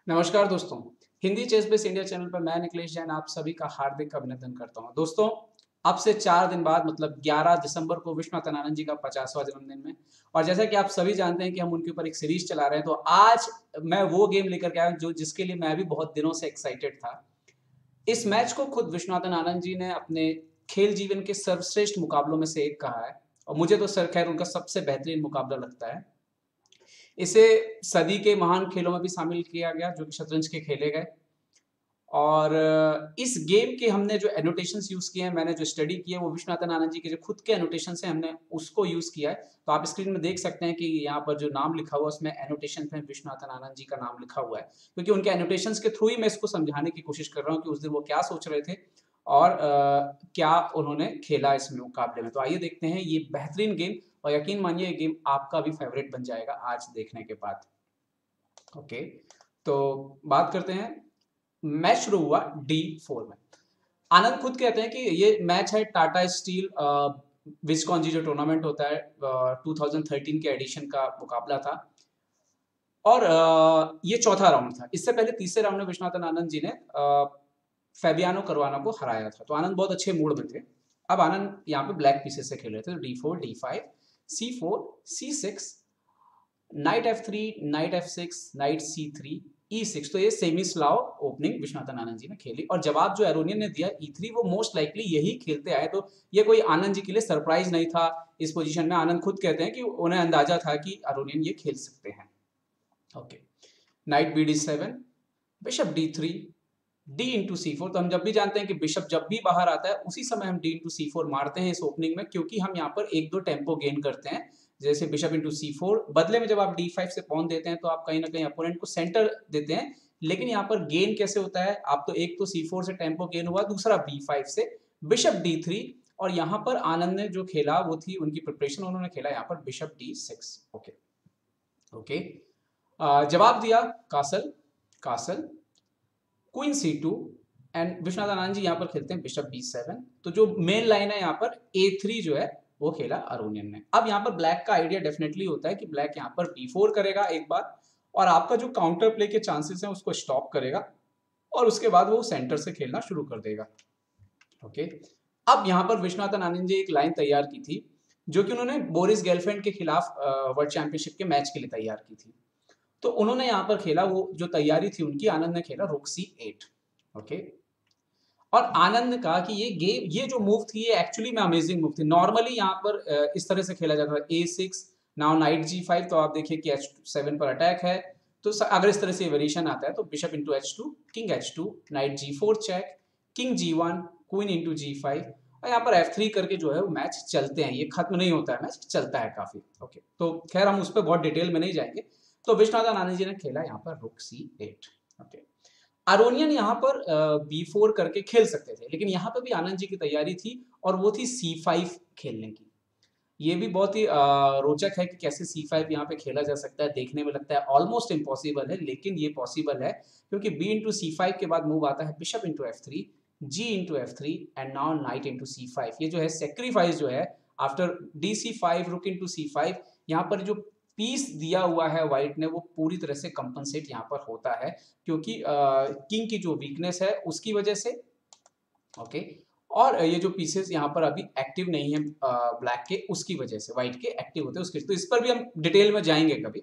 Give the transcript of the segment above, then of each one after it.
नमस्कार दोस्तों। Hindi chess base India channel पर मैं निखिलेश जैन आप सभी का हार्दिक अभिनंदन करता हूं। दोस्तों, अब से 4 दिन बाद मतलब 11 दिसंबर को विश्वनाथन आनंद जी का 50वां जन्मदिन है और जैसा कि आप सभी जानते हैं कि हम उनके ऊपर एक सीरीज चला रहे हैं, तो आज मैं वो गेम लेकर के आया हूं जो जिसके लिए मैं भी बहुत दिनों से एक्साइटेड था। इस मैच को खुद विश्वनाथन आनंद जी ने अपने खेल जीवन के सर्वश्रेष्ठ मुकाबलों में से एक कहा है और मुझे तो सर खैर उनका सबसे बेहतरीन मुकाबला लगता है। इसे सदी के महान खेलों में भी शामिल किया गया जो कि शतरंज के खेले गए। और इस गेम के हमने जो एनोटेशंस यूज किए हैं, मैंने जो स्टडी की है वो विश्वनाथन आनंद जी के जो खुद के एनोटेशंस हैं हमने उसको यूज किया है। तो आप स्क्रीन में देख सकते हैं कि यहाँ पर जो नाम लिखा हुआ है उसमें एनोटेशन में विश्वनाथन आनंद जी का नाम लिखा हुआ है, क्योंकि उनके एनोटेशंस के थ्रू ही मैं इसको समझाने की कोशिश कर रहा हूँ कि उस दिन वो क्या सोच रहे थे और क्या उन्होंने खेला इस मुकाबले में। तो आइए देखते हैं ये बेहतरीन गेम, और यकीन मानिए ये गेम आपका भी फेवरेट बन जाएगा आज देखने के बाद। ओके, तो बात करते हैं। मैच शुरू हुआ D4 में। आनंद खुद कहते हैं कि ये मैच है टाटा स्टील विस्कॉन्जी जो टूर्नामेंट होता है 2013 के एडिशन का मुकाबला था और ये चौथा राउंड था। इससे पहले तीसरे राउंड में विश्वनाथन आनंद जी ने फैबियानो करवाना को हराया था, तो आनंद बहुत अच्छे मूड में थे। अब आनंद यहाँ पे ब्लैक पीसेस से खेल रहे थे, तो D4 D5 C4 C6 night F3 night F6 night C3 E6। तो ये semi Slav opening Vishwanathan Anand ji ने खेली और जवाब जो एरोनियन ने दिया E3 वो मोस्ट लाइकली यही खेलते आए, तो ये कोई आनंद जी के लिए सरप्राइज नहीं था। इस पोजीशन में आनंद खुद कहते हैं कि उन्हें अंदाजा था कि एरोनियन ये खेल सकते हैं। Okay, knight BD7 bishop D3 D into C4। तो हम जब भी जानते हैं कि बिशप जब भी बाहर आता है उसी समय हम D इंटू C4 मारते हैं इस ओपनिंग में, क्योंकि हम यहाँ पर एक दो टेम्पो गेन करते हैं। जैसे बिशप इंटू C4 बदले में जब आप D5 से पॉन देते हैं तो आप कहीं ना कहीं अपोनेंट को सेंटर देते हैं, लेकिन यहाँ पर गेन कैसे होता है, आप तो एक तो C4 से टेम्पो गेन हुआ, दूसरा B5 से बिशप D3। और यहाँ पर आनंद ने जो खेला वो थी उनकी प्रिपरेशन, उन्होंने खेला यहाँ पर बिशप D6। ओके ओके, जवाब दिया castle castle queen C2 and Vishwanath Anand ji यहाँ पर खेलते हैं बिशप B7। तो जो मेन लाइन है यहाँ पर A3 जो है वो खेला अरोनियन ने। अब यहाँ पर ब्लैक का आइडिया डेफिनेटली होता है कि ब्लैक यहाँ पर B4 करेगा एक बार और आपका जो काउंटर प्ले के चांसेस हैं उसको स्टॉप करेगा और उसके बाद वो सेंटर से खेलना शुरू कर देगा। ओके, अब यहाँ पर विश्वनाथन आनंद जी एक लाइन तैयार की थी जो कि उन्होंने बोरिस गेलफैंड के खिलाफ वर्ल्ड चैंपियनशिप के मैच के लिए तैयार की थी। तो उन्होंने यहाँ पर खेला, वो जो तैयारी थी उनकी, आनंद ने खेला रुक C8। ओके, और आनंद ने कहा कि ये गेम, ये जो मूव थी ये एक्चुअली में अमेजिंग मूव थी। नॉर्मली यहाँ पर इस तरह से खेला जाता है A6 नाउ नाइट G5। तो आप देखिए कि H7 पर अटैक है, तो अगर इस तरह से वेरिएशन आता है तो bishop into H2 king H2 knight G4 check king G1 queen into G5 और यहाँ पर F3 करके जो है वो मैच चलते हैं। ये खत्म नहीं होता है, मैच चलता है काफी। ओके, तो खैर हम उस पर बहुत डिटेल में नहीं जाएंगे। तो विश्वनाथन आनंद जी ने खेला यहाँ पर रुक C8। ओके, अरोनियन यहाँ पर B4 करके खेल सकते थे, लेकिन यहाँ पर भी आनंद जी की तैयारी थी और वो थी C5 खेलने की। ये भी बहुत ही रोचक है कि कैसे C5 यहाँ पे खेला जा सकता है। देखने में लगता है ऑलमोस्ट इम्पॉसिबल है, लेकिन ये पॉसिबल है क्योंकि B इंटू C5 के बाद मूव आता है bishop into F3 G into F3 and now knight into C5। ये जो है सेक्रीफाइस जो है आफ्टर DC5 रुक इंटू C5, यहाँ पर जो पीस दिया हुआ है व्हाइट ने वो पूरी तरह से कंपनसेट यहाँ पर होता है, क्योंकि किंग की जो वीकनेस है उसकी वजह से। ओके, और ये जो पीसेस यहाँ पर अभी एक्टिव नहीं है ब्लैक के, उसकी वजह से व्हाइट के एक्टिव होते हैं उसके। तो इस पर भी हम डिटेल में जाएंगे कभी,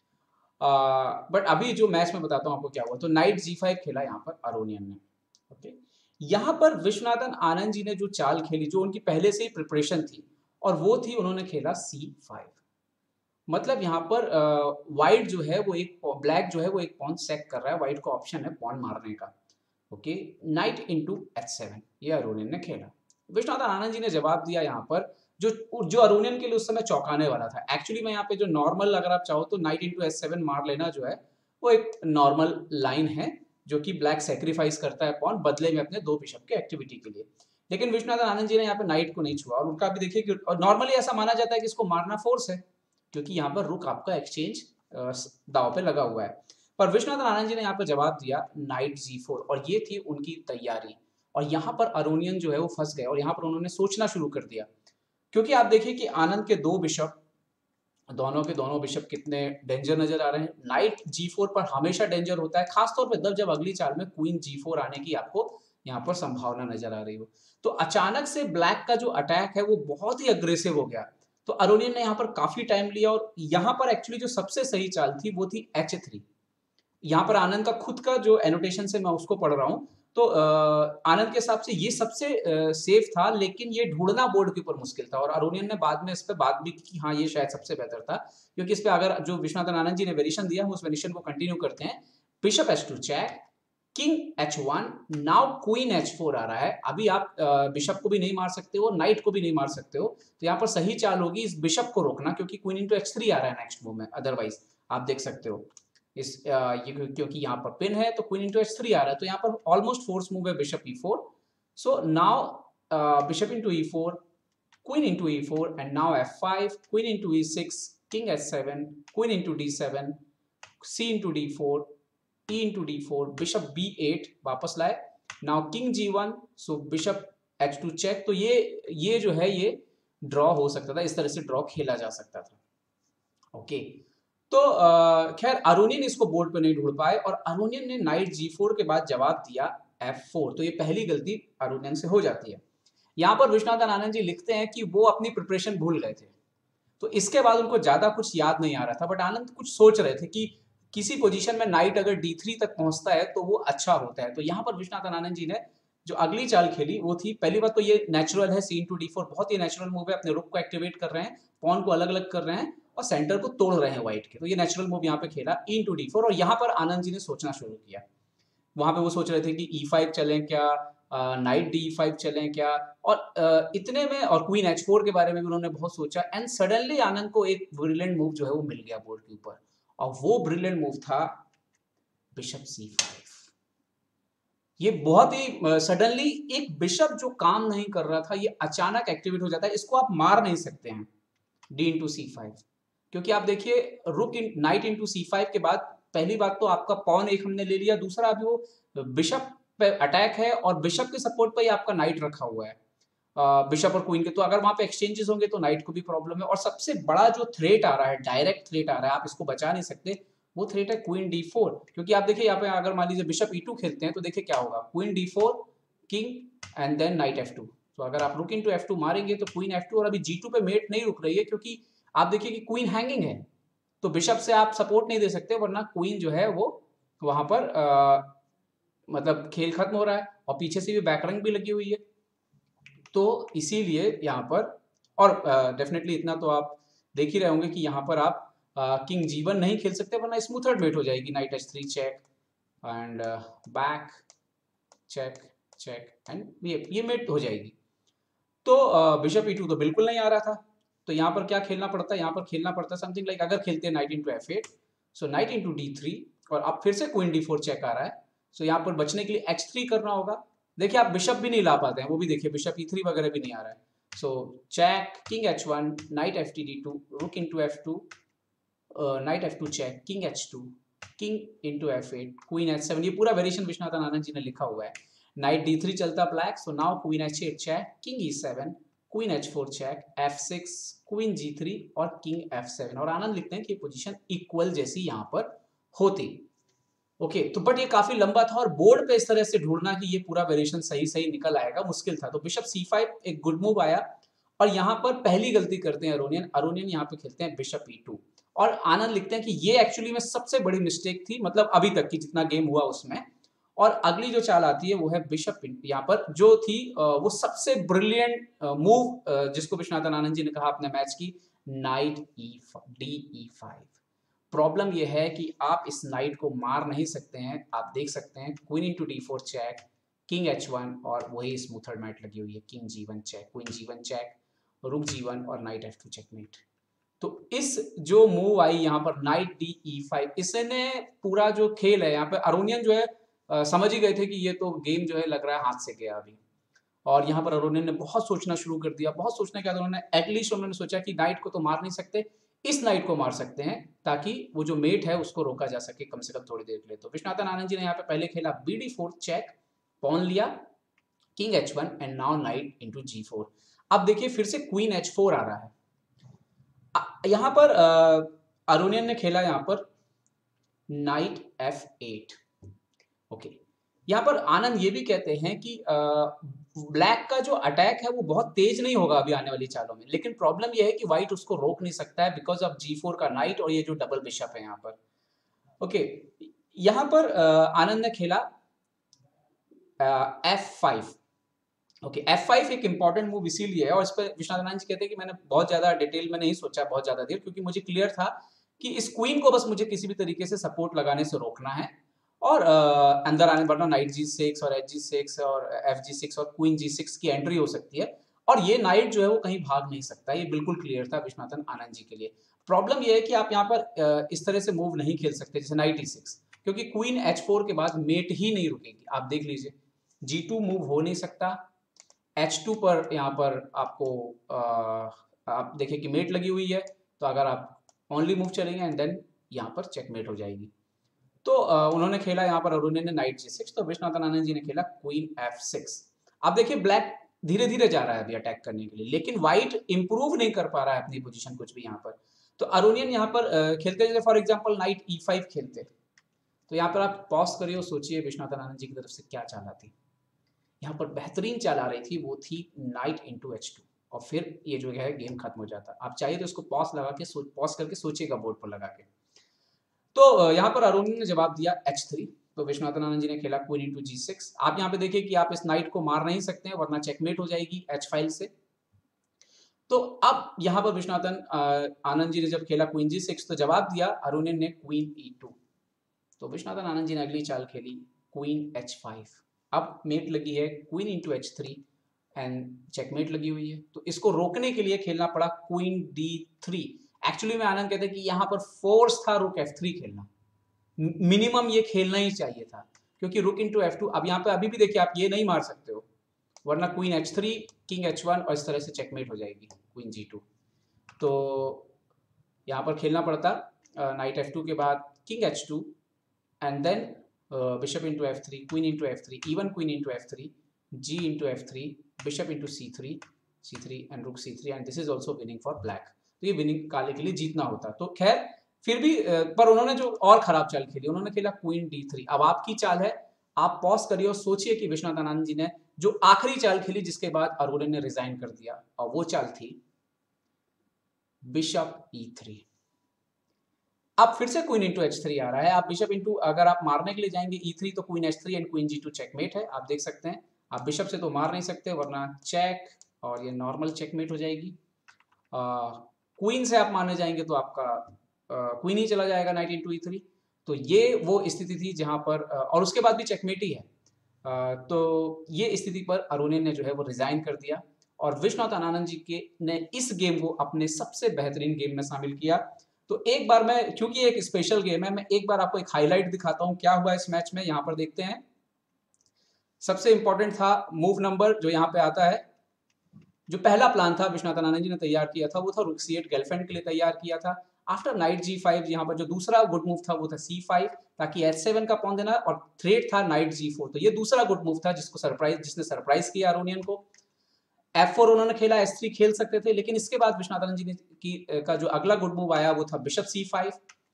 बट अभी जो मैच में बताता हूँ आपको क्या हुआ। तो नाइट G5 खेला यहाँ पर अरोनियन ने। ओके, यहाँ पर विश्वनाथन आनंद जी ने जो चाल खेली जो उनकी पहले से ही प्रिपरेशन थी, और वो थी उन्होंने खेला C5। मतलब यहाँ पर व्हाइट जो है वो एक, ब्लैक जो है वो एक पॉन सेक कर रहा है, व्हाइट को ऑप्शन है पॉन मारने का। ओके, नाइट इंटू H7 ये अरोनियन ने खेला। विश्वनाथन आनंद जी ने जवाब दिया यहाँ पर जो जो अरोनियन के लिए उस समय चौंकाने वाला था। एक्चुअली में यहाँ पे जो नॉर्मल, अगर आप चाहो तो नाइट इंटू H7 मार लेना जो है वो एक नॉर्मल लाइन है जो कि ब्लैक सेक्रीफाइस करता है पॉन बदले में अपने दो बिशप के एक्टिविटी के लिए। लेकिन विश्वनाथन आनंद जी ने यहाँ पे नाइट को नहीं छुआ और उनका भी देखिए कि नॉर्मली ऐसा माना जाता है कि इसको मारना फोर्स है, क्योंकि यहाँ पर रुक आपका एक्सचेंज दाव पे लगा हुआ है। पर विश्वनाथन आनंद जी ने यहाँ पर जवाब दिया नाइट G4 और ये थी उनकी तैयारी। और यहाँ पर अरोनियन जो है वो फंस गए और यहाँ पर उन्होंने सोचना शुरू कर दिया, क्योंकि आप देखिए कि आनंद के दो बिशप दोनों के दोनों बिशप कितने डेंजर नजर आ रहे हैं। नाइट G4 पर हमेशा डेंजर होता है, खासतौर पे जब अगली चाल में क्वीन G4 आने की आपको यहाँ पर संभावना नजर आ रही हो। तो अचानक से ब्लैक का जो अटैक है वो बहुत ही अग्रेसिव हो गया। तो अरोनियन ने यहाँ पर काफी टाइम लिया और यहाँ पर एक्चुअली जो सबसे सही चाल थी वो थी H3। यहाँ पर आनंद का खुद का जो एनोटेशन से मैं उसको पढ़ रहा हूँ, तो आनंद के हिसाब से ये सबसे सेफ था, लेकिन ये ढूंढना बोर्ड के ऊपर मुश्किल था। और अरोनियन ने बाद में इस पर बात भी की कि हाँ ये शायद सबसे बेहतर था, क्योंकि इस पे अगर जो विश्वनाथन आनंद जी ने वेरिएशन दिया है उस वेरिएशन को कंटिन्यू करते हैं। Bishop H2 check, king H1, now queen H4 आ रहा है। अभी आप बिशप को भी नहीं मार सकते हो, नाइट को भी नहीं मार सकते हो, तो यहाँ पर सही चाल होगी इस बिशप को रोकना, क्योंकि क्वीन इंटू H3 आ रहा है नेक्स्ट मूव में। अदरवाइज आप देख सकते हो इस ये क्योंकि यहाँ पर पिन है तो क्वीन इंटू H3 आ रहा है, तो यहाँ पर ऑलमोस्ट फोर्स मूव है bishop E4। So now bishop into E4, queen into E4, and now F5, queen into E6, king H7, queen into D7, C into D4, E into D4, bishop B8 वापस लाए। now king G1, so bishop H2 check. तो ये जो है ये draw हो सकता था, इस तरह से ड्रॉ खेला जा सकता था। ओके, तो खैर अरोनियन इसको बोर्ड पे नहीं ढूंढ पाए और अरोनियन ने नाइट G4 के बाद जवाब दिया F4। तो ये पहली गलती अरोनियन से हो जाती है। यहाँ पर विश्वनाथन आनंद जी लिखते हैं कि वो अपनी प्रिपरेशन भूल गए थे, तो इसके बाद उनको ज्यादा कुछ याद नहीं आ रहा था, बट आनंद कुछ सोच रहे थे कि किसी पोजीशन में नाइट अगर D3 तक पहुंचता है तो वो अच्छा होता है। तो यहाँ पर विश्वनाथन आनंद जी ने जो अगली चाल खेली वो थी, पहली बात तो ये नेचुरल है, C into D4 बहुत ही नेचुरल मूव है। अपने रुक को एक्टिवेट कर रहे हैं, पॉन को अलग अलग कर रहे हैं और सेंटर को तोड़ रहे हैं व्हाइट के, तो ये नेचुरल मूव यहाँ पे खेला E into D4। और यहाँ पर आनंद जी ने सोचना शुरू किया। वहां पे वो सोच रहे थे कि E5 चलें क्या, नाइट D5 चलें क्या, और इतने में और क्वीन H4 के बारे में भी उन्होंने बहुत सोचा। एंड सडनली आनंद को एक ब्रिलियंट मूव जो है वो मिल गया बोर्ड के ऊपर, और वो ब्रिलियंट मूव था बिशप C5। ये बहुत ही सडनली एक बिशप जो काम नहीं कर रहा था ये अचानक एक्टिवेट हो जाता है। इसको आप मार नहीं सकते हैं D into C5, क्योंकि आप देखिए रुक इन नाइट इंटू C5 के बाद पहली बात तो आपका पॉन एक हमने ले लिया, दूसरा अभी वो बिशप पे अटैक है और बिशप के सपोर्ट पे ही आपका नाइट रखा हुआ है, बिशप और क्वीन के। तो अगर वहां पे एक्सचेंजेस होंगे तो नाइट को भी प्रॉब्लम है। और सबसे बड़ा जो थ्रेट आ रहा है, डायरेक्ट थ्रेट आ रहा है, आप इसको बचा नहीं सकते, वो थ्रेट है क्वीन D4। क्योंकि आप देखिए यहाँ पे अगर मान लीजिए बिशप E2 खेलते हैं तो देखिए क्या होगा, queen D4, king and then knight F2। तो अगर आप रुक इंटू F2 मारेंगे तो क्वीन F2, और अभी G2 पे मेट नहीं रुक रही है क्योंकि आप देखिए कि क्वीन हैंगिंग है, तो बिशप से आप सपोर्ट नहीं दे सकते, वरना क्वीन जो है वो वहां पर मतलब खेल खत्म हो रहा है, और पीछे से भी बैकरंग भी लगी हुई है। तो इसीलिए यहाँ पर, और डेफिनेटली इतना तो आप देख ही रहे होंगे कि यहाँ पर आप किंग G1 नहीं खेल सकते, वरना स्मूथर्ड मेट हो जाएगी। Knight H3 check and back check check, and ये मेट हो जाएगी। तो बिशप E2 तो बिल्कुल नहीं आ रहा था, तो यहाँ पर क्या खेलना पड़ता है, यहाँ पर खेलना पड़ता है समथिंग लाइक, अगर खेलते हैं knight into F8, so knight into D3, और अब फिर से क्वीन D4 चेक आ रहा है। सो यहाँ पर बचने के लिए H3 करना होगा। देखिए आप बिशप भी नहीं ला पाते हैं, वो भी देखिए बिशप E3 वगैरह भी नहीं आ रहा है। So check, king H1, knight FT D2, rook into F2, knight F2 check, king H2, king into F8, queen H7। ये पूरा वेरिएशन विश्वनाथन आनंद जी ने लिखा हुआ है। नाइट D3 चलता black, so now queen H8 check, king E7, queen H4 check, F6, queen G3 और king F7। और आनंद लिखते हैं कि पोजीशन इक्वल जैसी यहाँ पर होती। ओके, तो बट ये काफी लंबा था और बोर्ड पे इस तरह से ढूंढना कि ये पूरा वेरिएशन सही सही निकल आएगा मुश्किल था। तो बिशप C5 एक गुड मूव आया, और यहाँ पर पहली गलती करते हैं अरोनियन यहाँ पे खेलते हैं बिशप E2। और आनंद लिखते हैं कि ये एक्चुअली में सबसे बड़ी मिस्टेक थी, मतलब अभी तक की जितना गेम हुआ उसमें। और अगली जो चाल आती है वो है बिशप, यहाँ पर जो थी वो सबसे ब्रिलियंट मूव जिसको विश्वनाथन आनंद जी ने कहा अपने मैच की, नाइट DE5। प्रॉब्लम यह है कि आप इस नाइट को मार नहीं सकते हैं। आप देख सकते हैं queen into D4 check, king H1, और वही स्मूथर्ड मैट लगी हुई है, king G1 check, queen G1 check, रुक G1 और नाइट F2 चेकमेट। तो इस जो मूव आई यहाँ पर नाइट DE5, इसने पूरा जो खेल है यहाँ पे अरोनियन जो है समझ ही गए थे कि ये तो गेम जो है लग रहा है हाथ से गया अभी। और यहाँ पर अरोनियन ने बहुत सोचना शुरू कर दिया। बहुत सोचने के बाद उन्होंने एटलीस्ट उन्होंने सोचा कि नाइट को तो मार नहीं सकते, इस नाइट को मार सकते हैं ताकि वो जो मेट है उसको रोका जा सके कम से कम थोड़ी देर के लिए। तो विश्वनाथन आनंद जी ने यहाँ पे पहले खेला BD4 चेक, पॉन लिया, king H1 and now knight into G4। अब देखिए फिर से क्वीन H4 आ रहा है। यहाँ पर अरुणियन ने खेला यहाँ पर नाइट F8। ओके, यहाँ पर आनंद ये भी कहते हैं कि ब्लैक का जो अटैक है वो बहुत तेज नहीं होगा अभी आने वाली चालों में, लेकिन प्रॉब्लम ये है कि व्हाइट उसको रोक नहीं सकता है बिकॉज ऑफ G4 का नाइट और ये जो डबल बिशप है यहाँ पर। ओके, यहाँ पर आनंद ने खेला F5। ओके, F5 एक इंपॉर्टेंट मूव इसीलिए है, और इस पर विश्वनाथ आनंद जी कहते हैं कि मैंने बहुत ज्यादा डिटेल में नहीं सोचा बहुत ज्यादा देर, क्योंकि मुझे क्लियर था कि इस क्वीन को बस मुझे किसी भी तरीके से सपोर्ट लगाने से रोकना है और अंदर आने, वरना नाइट G6 और H6 और FG6 और क्वीन G6 की एंट्री हो सकती है, और ये नाइट जो है वो कहीं भाग नहीं सकता। ये बिल्कुल क्लियर था विश्वनाथन आनंद जी के लिए। प्रॉब्लम ये है कि आप यहाँ पर इस तरह से मूव नहीं खेल सकते जैसे नाइट E6, क्योंकि क्वीन H4 के बाद मेट ही नहीं रुकेगी। आप देख लीजिए G2 मूव हो नहीं सकता, H2 पर यहाँ पर आपको आप देखिए कि मेट लगी हुई है, तो अगर आप ओनली मूव चलेंगे एंड देन यहाँ पर चेकमेट हो जाएगी। तो उन्होंने खेला यहाँ पर अरुण ने नाइट G6, तो विश्वनाथन आनंद जी ने खेला क्वीन F6। आप देखिए ब्लैक धीरे धीरे जा रहा है अभी अटैक करने के लिए, लेकिन व्हाइट इंप्रूव नहीं कर पा रहा है अपनी पोजीशन कुछ भी यहाँ पर। तो अरुणियन यहाँ पर खेलते जैसे फॉर एग्जांपल नाइट E5 खेलते, तो यहाँ पर आप पॉज करिए और सोचिए विश्वनाथन आनंद जी की तरफ से क्या चाल आती। यहाँ पर बेहतरीन चाल आ रही थी, वो थी नाइट इंटू H2, और फिर ये जो है गेम खत्म हो जाता। आप चाहिए तो इसको पॉज लगा के पॉज करके सोचिएगा बोर्ड पर लगा के। तो यहाँ पर अरुण ने जवाब दिया H3, तो विश्वनाथन आनंद जी ने खेला क्वीन इंटू G6। आप यहाँ पे देखिए कि आप इस नाइट को मार नहीं सकते हैं वरना चेकमेट हो जाएगी H फाइल से। तो अब यहाँ पर विश्वनाथन आनंद जी ने जब खेला क्वीन G6, तो जवाब दिया अरुण ने क्वीन E2। तो विश्वनाथन आनंद जी ने अगली चाल खेली क्वीन H5। अब मेट लगी है queen into H3 and checkmate लगी हुई है, तो इसको रोकने के लिए खेलना पड़ा क्वीन D3। एक्चुअली में आनंद कहते हैं कि यहाँ पर फोर्स था रुक F3 खेलना, मिनिमम ये खेलना ही चाहिए था, क्योंकि रुक इंटू F2। अब यहाँ पे अभी भी देखिए आप ये नहीं मार सकते हो, वरना क्वीन H3 किंग H1 और इस तरह से चेकमेट हो जाएगी क्वीन G2। तो यहाँ पर खेलना पड़ता नाइट F2 के बाद king H2 and then bishop into F3, queen into F3, even queen into F3, G into F3, bishop into C3 and rook C3, and this is also winning for black. तो ये winning काले के लिए जीतना होता। तो खैर फिर भी पर उन्होंने जो और खराब चाल खेली, उन्होंने खेला क्वीन D3। अब आपकी चाल है, आप पॉज करिए और सोचिए कि विश्वनाथ आनंद जी ने जो आखिरी चाल खेली जिसके बाद अरुण ने रिजाइन कर दिया, और वो चाल थी बिशप E3। अब फिर से क्वीन इंटू H3 आ रहा है। आप बिशप इंटू, अगर आप मारने के लिए जाएंगे E3 तो queen H3 and queen G2 checkmate है। आप देख सकते हैं आप बिशप से तो मार नहीं सकते वरना चेक, और ये नॉर्मल चेकमेट हो जाएगी। क्वीन से आप मारने जाएंगे तो आपका क्वीन ही चला जाएगा नाइट इंटू E3। तो ये वो स्थिति थी जहां पर और उसके बाद भी चेकमेट ही है। तो ये स्थिति पर अरुण ने जो है वो रिजाइन कर दिया, और विश्वनाथ आनंद जी के ने इस गेम को अपने सबसे बेहतरीन गेम में शामिल किया। तो एक बार मैं, क्योंकि एक स्पेशल गेम है, मैं एक बार आपको एक हाईलाइट दिखाता हूं क्या हुआ इस मैच में। यहाँ पर देखते हैं, सबसे इंपॉर्टेंट था मूव नंबर जो यहाँ पे आता है। जो पहला प्लान था विश्वनाथ आनंद जी ने तैयार किया था वो था रुक C8 गर्लफ्रेंड के लिए तैयार किया था। आफ्टर नाइट G5 यहाँ पर जो दूसरा गुड मूव था वो था C5 ताकि H7 का पॉन देना, और थ्रेट था नाइट G4। तो ये दूसरा गुड मूव था जिसने सरप्राइज किया अरुणियन को। F4 उन्होंने खेला, S3 खेल सकते थे, लेकिन इसके बाद विश्वनाथ आनंद जी का जो अगला गुड मूव आया वो था बिशप C5,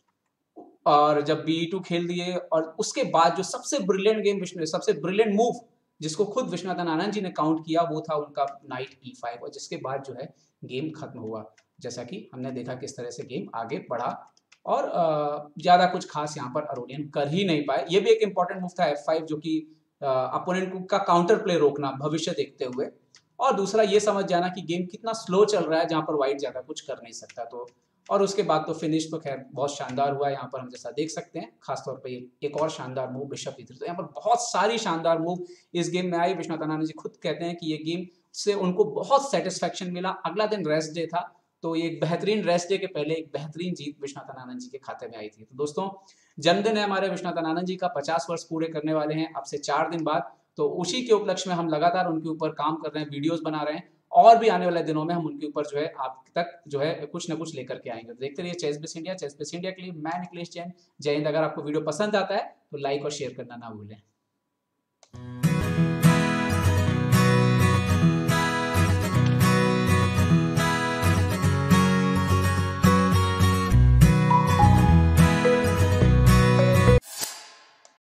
और जब B2 खेल दिए, और उसके बाद जो सबसे ब्रिलियंट गेम, सबसे ब्रिलियंट मूव जिसको खुद विश्वनाथन आनंद जी ने काउंट किया वो था उनका नाइट E5, और जिसके बाद जो है गेम खत्म हुआ। जैसा कि हमने देखा किस तरह से गेम आगे बढ़ा, और ज्यादा कुछ खास यहाँ पर अरुणियन कर ही नहीं पाए। ये भी एक इंपॉर्टेंट मूव था F5, जो कि अपोनेंट का काउंटर प्ले रोकना भविष्य देखते हुए, और दूसरा ये समझ जाना कि गेम कितना स्लो चल रहा है जहां पर व्हाइट ज्यादा कुछ कर नहीं सकता। तो और उसके बाद तो फिनिश तो खैर बहुत शानदार हुआ यहाँ पर हम जैसा देख सकते हैं। खासतौर पर एक और शानदार मूव बिशप E3। तो यहाँ पर बहुत सारी शानदार मूव इस गेम में आई। विश्वनाथ आनंद जी खुद कहते हैं कि ये गेम से उनको बहुत सेटिस्फेक्शन मिला। अगला दिन रेस्ट डे था, तो ये एक बेहतरीन रेस्ट डे के पहले एक बेहतरीन जीत विश्वनाथ आनंद जी के खाते में आई थी। तो दोस्तों जन्मदिन है हमारे विश्वनाथ आनंद जी का, 50 वर्ष पूरे करने वाले हैं अब से 4 दिन बाद। तो उसी के उपलक्ष्य में हम लगातार उनके ऊपर काम कर रहे हैं, वीडियोस बना रहे हैं, और भी आने वाले दिनों में हम उनके ऊपर जो है आप तक जो है कुछ ना कुछ लेकर के आएंगे। तो देखते रहिए chess base India. Chess base India के लिए मैं निखिलेश जैन, जय हिंद। अगर आपको वीडियो पसंद आता है तो लाइक और शेयर करना ना भूलें।